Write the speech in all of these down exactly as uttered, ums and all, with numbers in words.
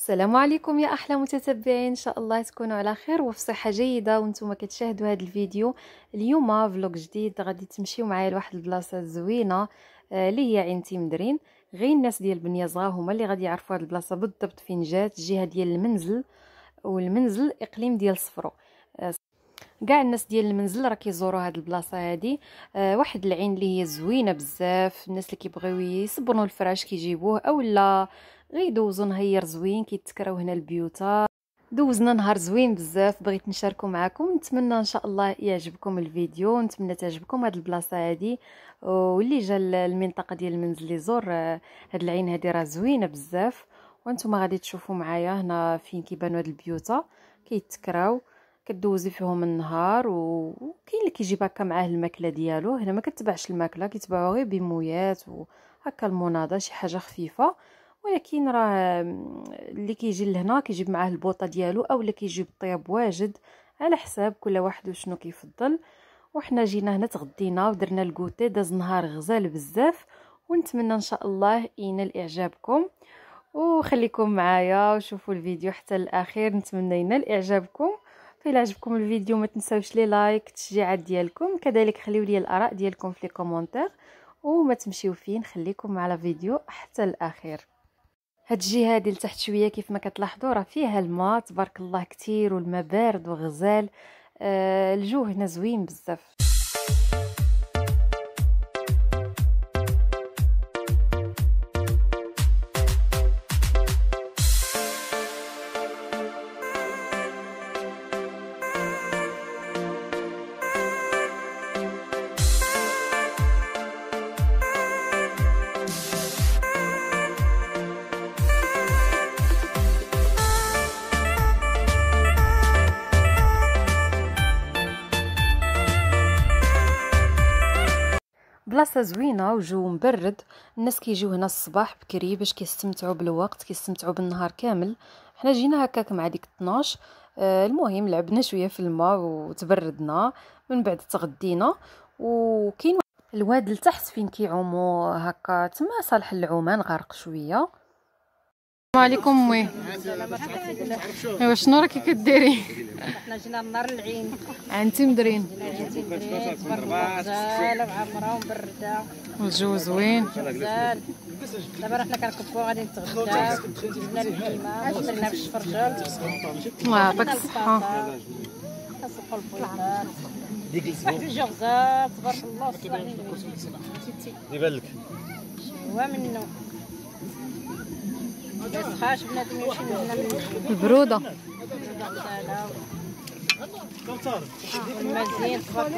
السلام عليكم يا احلى متتبعين، ان شاء الله تكونوا على خير وفي صحه جيده وانتم كتشاهدوا هذا الفيديو. اليوم فلوق جديد، غادي تمشيو معايا لواحد البلاصه زوينه اللي هي عين تيمدرين. غير الناس ديال بنيازغا هما اللي غادي يعرفوا هذه البلاصه بالضبط فين جات، الجهه ديال المنزل، والمنزل اقليم ديال صفرو. كاع الناس ديال المنزل راه كيزوروا هذه البلاصه هذه. أه واحد العين اللي هي زوينه بزاف، الناس اللي كيبغيو يصبروا الفراش كيجيبوه، اولا غير يدوزوا نهار زوين كيتكراو هنا البيوتا. دوزنا نهار زوين بزاف، بغيت نشاركو معكم. نتمنى ان شاء الله يعجبكم الفيديو، نتمنى تعجبكم هذه البلاصه هذه، واللي جا المنطقه ديال المنزل يزور هذه العين هذه راه زوينه بزاف. وانتم غادي تشوفوا معايا هنا فين كيبانوا هاد البيوتا كيتكراو، كدوزي فيهم النهار، وكاين اللي كيجيب هكا معاه الماكله ديالو. هنا ما كتباعش الماكله، كيتباعوا غير بمويات وهكا المناضه، شي حاجه خفيفه. ولكن راه اللي كيجي لهنا كيجيب معاه البوطه ديالو، او اللي كيجيب الطياب واجد، على حساب كل واحد وشنو كيفضل. وحنا جينا هنا تغدينا ودرنا الكوتي، داز نهار غزال بزاف، ونتمنى ان شاء الله ينال اعجابكم. وخليكم معايا وشوفوا الفيديو حتى الاخير، نتمنى ينال اعجابكم. فإلا عجبكم الفيديو ما تنساوش لي لايك، التشجيعات ديالكم، كذلك خليو لي الاراء ديالكم في لي كومونتير، وما تمشيو فين، خليكم على فيديو حتى الاخير. هاد الجهه هادي لتحت شويه كيف ما كتلاحظوا راه فيها الماء تبارك الله كتير، والماء بارد وغزال. آه الجو هنا زوين بزاف. بلاصه زوينه وجو مبرد، الناس كيجيو هنا الصباح بكري باش كيستمتعوا بالوقت، كيستمتعوا بالنهار كامل. حنا جينا هكاك مع ديك اثناش. آه المهم لعبنا شويه في الماء وتبردنا، من بعد تغدينا. وكاين الواد لتحت فين كيعوموا هكا تما صالح العومان غارق شويه. السلام عليكم امي. ايوا شنو راكي كديري؟ حنا جينا لنهار العين عين تيمدرين، تبارك الله غزاله وعمره ومبرده والجو زوين غزال. دابا حنا كنكبوا غادي نتغداو، جبنا الكيمه درنا في الشفرجل. الله يعطيك الصحه. كنسقوا البيضات ديك الصباح الجو غزال تبارك الله. الصباح يبان لك هو منه ميسخاش بنادم يمشي من هنا من البروده المزيان تبارك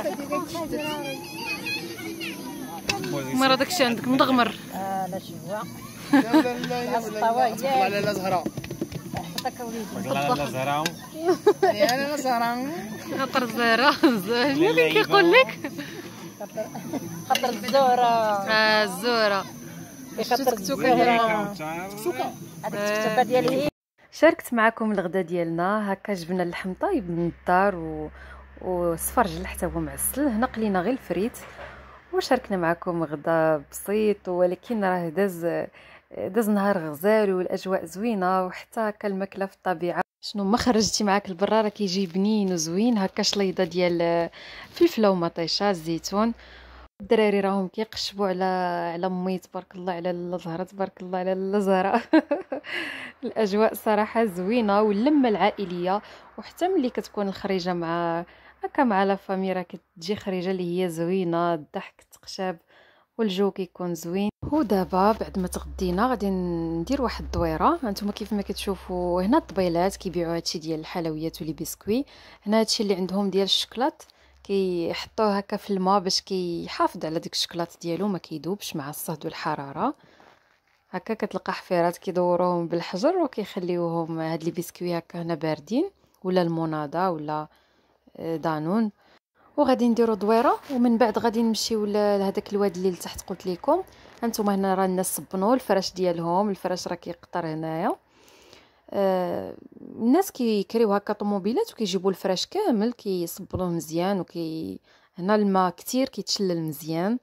الله. مرة داكشي عندك مدغمر. اه لا شي هو لا لا لا لا لا زهراء حطك وليدي لا لا زهراء انا لا زهراء خاطر الزهره زين فين كيقول لك خاطر الزهره. اه الزهره خاطر الزهره سوكا هذيك التكتكه ديالي هي. شاركت معكم الغدا ديالنا، هكا جبنا اللحم طايب من الدار و... وصفرجل حتى هو معسل. هنا قلينا غير الفريت، وشاركنا معكم غدا بسيط، ولكن راه داز داز نهار غزال والاجواء زوينه، وحتى هكا الماكله في الطبيعه. شنو ما خرجتي معاك البرا راه كيجي بنين وزوين، هكا شليضه ديال فلفله ومطيشه الزيتون. الدراري راهم كيقشبوا على على امي تبارك الله، على الزهره تبارك الله، على الزهره. الاجواء صراحه زوينه، واللمه العائليه. وحتى ملي كتكون الخريجه مع هكا مع لا فامي راه كتجي خريجه اللي هي زوينه، الضحك التقشاب والجو كيكون زوين. ودابا بعد ما تغدينا غادي ندير واحد الدويره. هانتوما كيف ما كتشوفوا هنا الطبيلات كيبيعوا هادشي ديال الحلويات ولي بسكوي. هنا هادشي اللي عندهم ديال الشكلاط كيحطوه هكا في الماء باش كيحافظ على ديك الشكلاط ديالو ما كيذوبش مع الصهد والحراره. هكا كتلقى حفيرات كيدوروهم بالحجر وكيخليوهم هاد لي بسكوي هكا هنا باردين، ولا المونادا ولا دانون. وغادي نديرو دويره، ومن بعد غادي نمشيو لهداك الواد اللي لتحت قلت لكم. هانتوما هنا راه الناس صبنوا الفراش ديالهم، الفراش راه كيقطر هنايا. آه الناس كيكريو هكا طوموبيلات وكيجيبوا الفراش كامل كيصبروه مزيان، وكي هنا الماء كتير كيتشلل مزيان.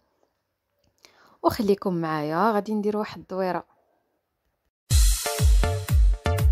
وخليكم معايا غادي ندير واحد الدويره.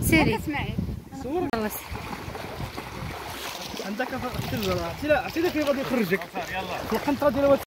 سيري اسمعي صور خلاص. عندك التلفزه عرفتي لا عرفتي كيف غادي يخرجك يلاه في القنطره ديال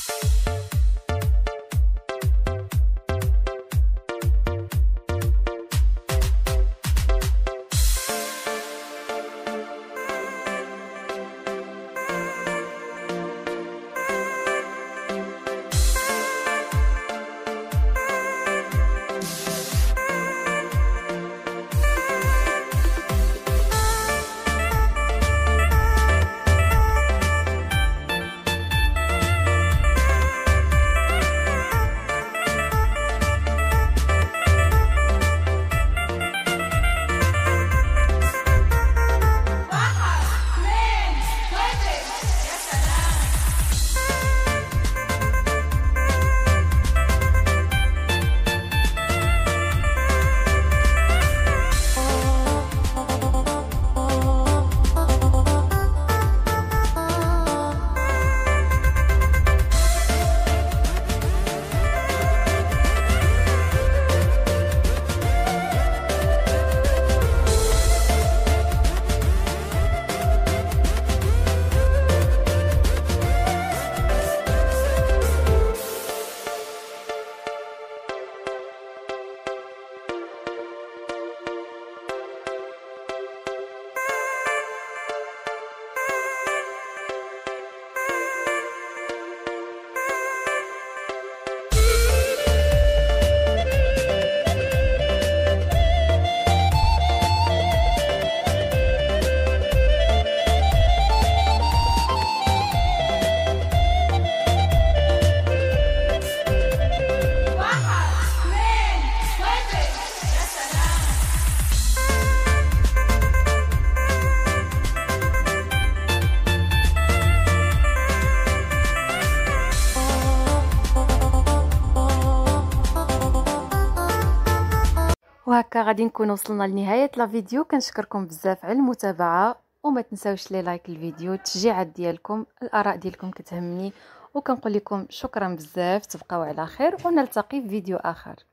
وهكا غادي نكون وصلنا لنهايه لا فيديو. كنشكركم بزاف على المتابعه، وما تنساوش لي لايك الفيديو، التشجيعات ديالكم، الاراء ديالكم كتهمني، وكنقول لكم شكرا بزاف. تبقاو على خير ونلتقي في فيديو اخر.